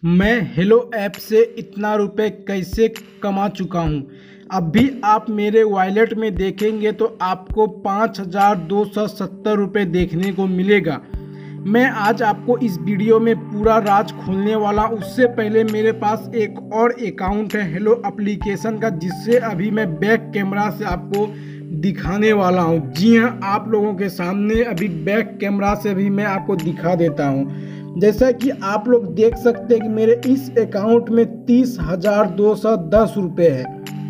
मैं hello app से इतना रुपए कैसे कमा चुका हूँ। अब भी आप मेरे वॉलेट में देखेंगे तो आपको 5,270 रुपये देखने को मिलेगा। मैं आज आपको इस वीडियो में पूरा राज खोलने वाला। उससे पहले मेरे पास एक और अकाउंट है हेलो एप्लीकेशन का, जिससे अभी मैं बैक कैमरा से आपको दिखाने वाला हूँ। जी हाँ, आप लोगों के सामने अभी बैक कैमरा से भी मैं आपको दिखा देता हूँ। जैसा कि आप लोग देख सकते हैं कि मेरे इस अकाउंट में 30,210 रुपये है,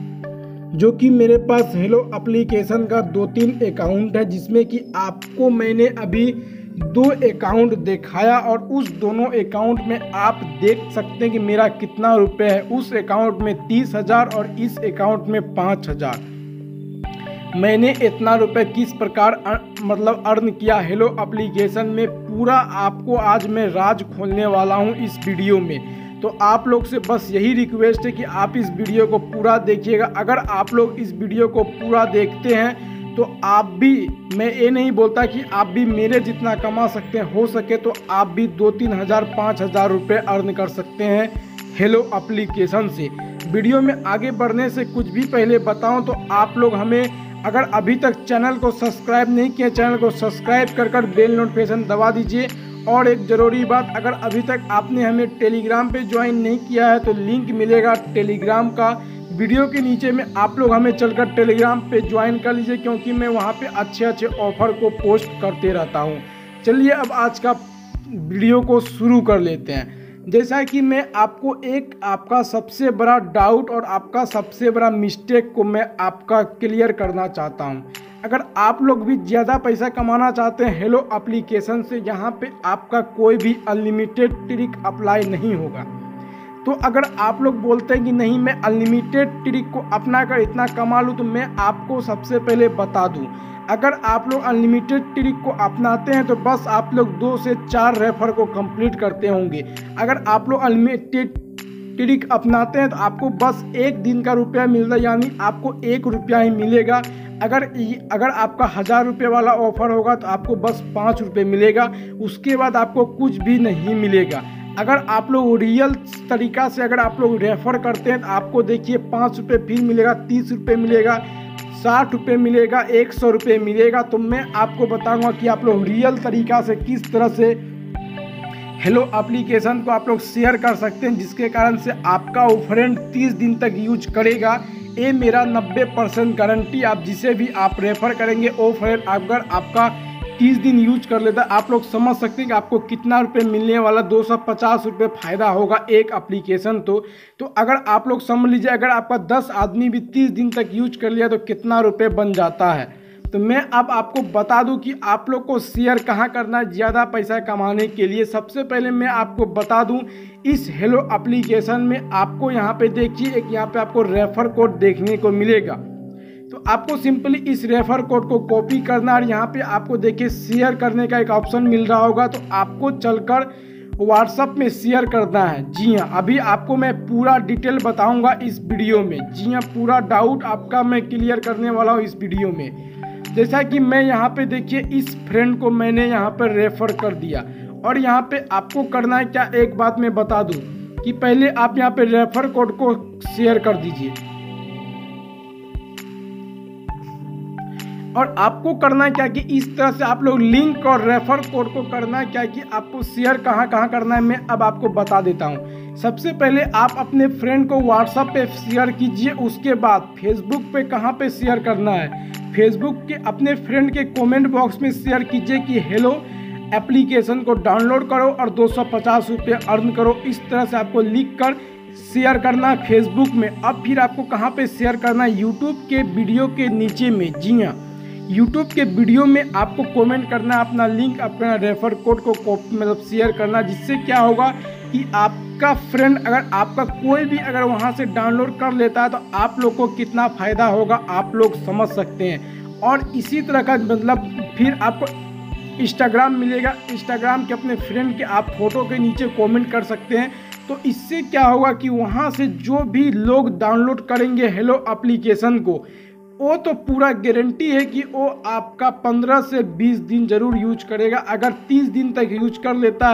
जो कि मेरे पास हेलो एप्लीकेशन का 2-3 अकाउंट है, जिसमें कि आपको मैंने अभी 2 अकाउंट दिखाया और उस दोनों अकाउंट में आप देख सकते हैं कि मेरा कितना रुपए है। उस अकाउंट में 30,000 और इस अकाउंट में 5,000। मैंने इतना रुपए किस प्रकार अर्न किया हेलो एप्लीकेशन में, पूरा आपको आज मैं राज खोलने वाला हूं इस वीडियो में। तो आप लोग से बस यही रिक्वेस्ट है कि आप इस वीडियो को पूरा देखिएगा। अगर आप लोग इस वीडियो को पूरा देखते हैं तो आप भी, मैं ये नहीं बोलता कि आप भी मेरे जितना कमा सकते हैं, हो सके तो आप भी 2-3 हज़ार 5,000 रुपये अर्न कर सकते हैं हेलो एप्लीकेशन से। वीडियो में आगे बढ़ने से कुछ भी पहले बताऊं तो आप लोग हमें, अगर अभी तक चैनल को सब्सक्राइब नहीं किया, चैनल को सब्सक्राइब कर बेल नोटिफिकेशन दबा दीजिए। और एक ज़रूरी बात, अगर अभी तक आपने हमें टेलीग्राम पे ज्वाइन नहीं किया है तो लिंक मिलेगा टेलीग्राम का वीडियो के नीचे में। आप लोग हमें चलकर टेलीग्राम पे ज्वाइन कर लीजिए, क्योंकि मैं वहाँ पे अच्छे अच्छे ऑफर को पोस्ट करते रहता हूँ। चलिए अब आज का वीडियो को शुरू कर लेते हैं। जैसा कि मैं आपको आपका सबसे बड़ा डाउट और आपका सबसे बड़ा मिस्टेक को मैं आपका क्लियर करना चाहता हूं। अगर आप लोग भी ज़्यादा पैसा कमाना चाहते हैं हेलो एप्लीकेशन से, यहाँ पे आपका कोई भी अनलिमिटेड ट्रिक अप्लाई नहीं होगा। तो अगर आप लोग बोलते हैं कि नहीं मैं अनलिमिटेड ट्रिक को अपना कर इतना कमा लूँ, तो मैं आपको सबसे पहले बता दूँ, अगर आप लोग अनलिमिटेड ट्रिक को अपनाते हैं तो बस आप लोग 2 से 4 रेफर को कंप्लीट करते होंगे। अगर आप लोग अनलिमिटेड ट्रिक अपनाते हैं तो आपको बस 1 दिन का रुपया मिलता है, यानी आपको 1 रुपया ही मिलेगा। अगर आपका 1,000 रुपये वाला ऑफर होगा तो आपको बस 5 रुपये मिलेगा, उसके बाद आपको कुछ भी नहीं मिलेगा। अगर आप लोग रियल तरीका से अगर आप लोग रेफर करते हैं तो आपको देखिए 5 रुपये फिर मिलेगा, 30 रुपये मिलेगा, 60 रुपये मिलेगा, 100 रुपये मिलेगा। तो मैं आपको बताऊंगा कि आप लोग रियल तरीका से किस तरह से हेलो एप्लीकेशन को आप लोग शेयर कर सकते हैं, जिसके कारण से आपका वो फ्रेंड 30 दिन तक यूज करेगा। ये मेरा 90% गारंटी। आप जिसे भी आप रेफर करेंगे वो फ्रेंड अगर आपका 30 दिन यूज कर लेता है, आप लोग समझ सकते हैं कि आपको कितना रुपये मिलने वाला, 250 रुपये फ़ायदा होगा एक एप्लीकेशन। तो अगर आप लोग समझ लीजिए, अगर आपका 10 आदमी भी 30 दिन तक यूज कर लिया तो कितना रुपये बन जाता है। तो मैं अब आपको बता दूं कि आप लोग को शेयर कहाँ करना है ज़्यादा पैसा कमाने के लिए। सबसे पहले मैं आपको बता दूं, इस हेलो एप्लीकेशन में आपको यहाँ पे देखिए, एक यहाँ पे आपको रेफर कोड देखने को मिलेगा। तो आपको सिंपली इस रेफर कोड को कॉपी करना और यहाँ पे आपको देखिए शेयर करने का एक ऑप्शन मिल रहा होगा, तो आपको चलकर व्हाट्सएप में शेयर करना है। जी हाँ, अभी आपको मैं पूरा डिटेल बताऊंगा इस वीडियो में। जी हाँ, पूरा डाउट आपका मैं क्लियर करने वाला हूँ इस वीडियो में। जैसा कि मैं यहाँ पे देखिए इस फ्रेंड को मैंने यहाँ पर रेफर कर दिया, और यहाँ पे आपको करना है क्या, एक बात मैं बता दूं कि पहले आप यहाँ पे रेफर कोड को शेयर कर दीजिए, और आपको करना है क्या कि इस तरह से आप लोग लिंक और रेफर कोड को करना है क्या कि आपको शेयर कहाँ कहाँ करना है, मैं अब आपको बता देता हूँ। सबसे पहले आप अपने फ्रेंड को व्हाट्सएप पे शेयर कीजिए, उसके बाद फेसबुक पे कहाँ पे शेयर करना है, फेसबुक के अपने फ्रेंड के कमेंट बॉक्स में शेयर कीजिए कि हेलो एप्लीकेशन को डाउनलोड करो और 250 रुपये अर्न करो। इस तरह से आपको लिख कर शेयर करना है फेसबुक में। अब फिर आपको कहाँ पे शेयर करना है, यूट्यूब के वीडियो के नीचे में। जी हाँ, यूट्यूब के वीडियो में आपको कमेंट करना है अपना लिंक, अपना रेफर कोड को मतलब शेयर करना, जिससे क्या होगा कि आपका फ्रेंड, अगर आपका कोई भी अगर वहां से डाउनलोड कर लेता है तो आप लोग को कितना फ़ायदा होगा आप लोग समझ सकते हैं। और इसी तरह का मतलब फिर आपको इंस्टाग्राम मिलेगा, इंस्टाग्राम के अपने फ्रेंड के आप फोटो के नीचे कमेंट कर सकते हैं। तो इससे क्या होगा कि वहां से जो भी लोग डाउनलोड करेंगे हेलो एप्लीकेशन को, वो तो पूरा गारंटी है कि वो आपका 15 से 20 दिन जरूर यूज करेगा। अगर 30 दिन तक यूज कर लेता है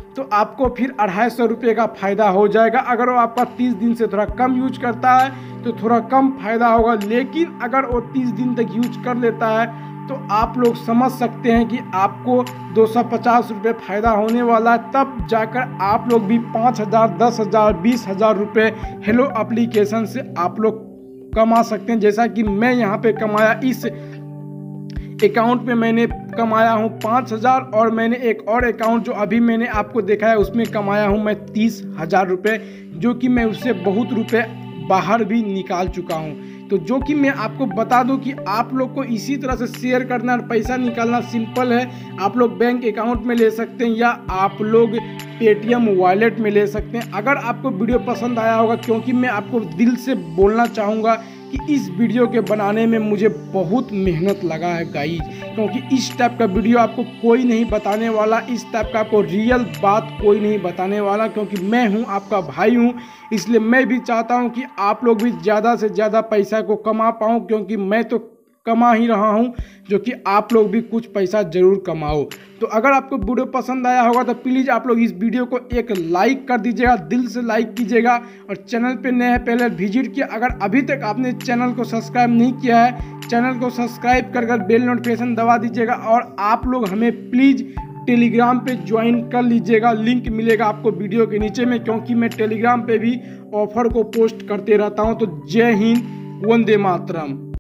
तो आपको फिर 250 रुपये का फ़ायदा हो जाएगा। अगर वो आपका 30 दिन से थोड़ा कम यूज करता है तो थोड़ा कम फ़ायदा होगा, लेकिन अगर वो 30 दिन तक यूज कर लेता है तो आप लोग समझ सकते हैं कि आपको 250 रुपये फ़ायदा होने वाला है। तब जाकर आप लोग भी 5,000, 10,000, 20,000 रुपये हेलो एप्लीकेशन से आप लोग कमा सकते हैं। जैसा कि मैं यहाँ पे कमाया, इस अकाउंट में मैंने कमाया हूँ 5,000, और मैंने एक और अकाउंट जो अभी मैंने आपको दिखाया उसमें कमाया हूँ मैं 30,000 रुपये, जो कि मैं उससे बहुत रुपए बाहर भी निकाल चुका हूँ। तो जो कि मैं आपको बता दूं कि आप लोग को इसी तरह से शेयर करना और पैसा निकालना सिंपल है। आप लोग बैंक अकाउंट में ले सकते हैं या आप लोग पेटीएम वॉलेट में ले सकते हैं। अगर आपको वीडियो पसंद आया होगा, क्योंकि मैं आपको दिल से बोलना चाहूँगा कि इस वीडियो के बनाने में मुझे बहुत मेहनत लगा है गाइज, क्योंकि इस टाइप का वीडियो आपको कोई नहीं बताने वाला, इस टाइप का आपको रियल बात कोई नहीं बताने वाला, क्योंकि मैं हूं आपका भाई हूं। इसलिए मैं भी चाहता हूं कि आप लोग भी ज़्यादा से ज़्यादा पैसा को कमा पाऊं, क्योंकि मैं तो कमा ही रहा हूं, जो कि आप लोग भी कुछ पैसा ज़रूर कमाओ। तो अगर आपको वीडियो पसंद आया होगा तो प्लीज़ आप लोग इस वीडियो को एक लाइक कर दीजिएगा, दिल से लाइक कीजिएगा। और चैनल पे नए हैं पहले विजिट किया, अगर अभी तक आपने चैनल को सब्सक्राइब नहीं किया है, चैनल को सब्सक्राइब कर बेल नोटिफिकेशन दबा दीजिएगा। और आप लोग हमें प्लीज़ टेलीग्राम पे ज्वाइन कर लीजिएगा, लिंक मिलेगा आपको वीडियो के नीचे में, क्योंकि मैं टेलीग्राम पे भी ऑफर को पोस्ट करते रहता हूँ। तो जय हिंद, वंदे मातरम।